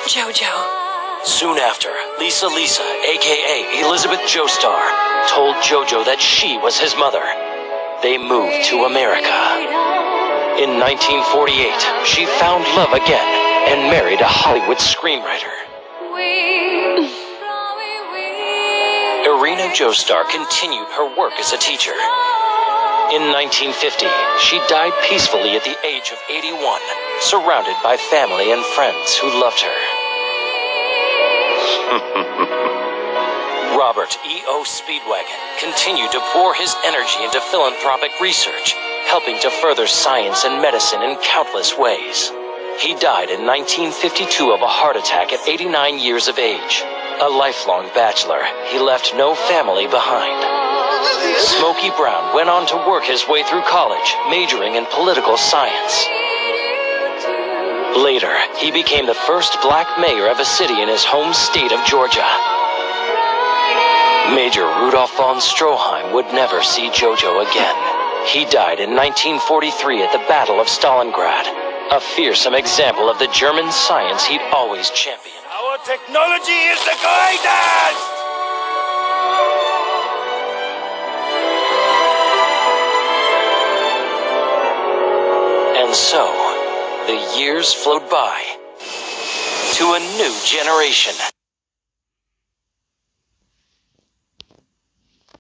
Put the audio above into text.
Jojo. Soon after, Lisa, aka Elizabeth Joestar, told Jojo that she was his mother. They moved to America. In 1948, she found love again and married a Hollywood screenwriter. Irina Joestar continued her work as a teacher. In 1950, she died peacefully at the age of 81, surrounded by family and friends who loved her. Robert E.O. Speedwagon continued to pour his energy into philanthropic research, helping to further science and medicine in countless ways. He died in 1952 of a heart attack at 89 years of age. A lifelong bachelor, he left no family behind. Smokey Brown went on to work his way through college, majoring in political science. Later, he became the first black mayor of a city in his home state of Georgia. Major Rudolph von Stroheim would never see Jojo again. He died in 1943 at the Battle of Stalingrad, a fearsome example of the German science he'd always championed. Our technology is the greatest! And so, the years flowed by to a new generation.